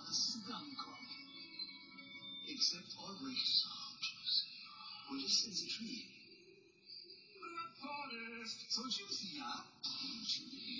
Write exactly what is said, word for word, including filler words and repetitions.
scum crop. Except our greatest sound. What is this tree? Black forest, so juicy, huh? Juicy.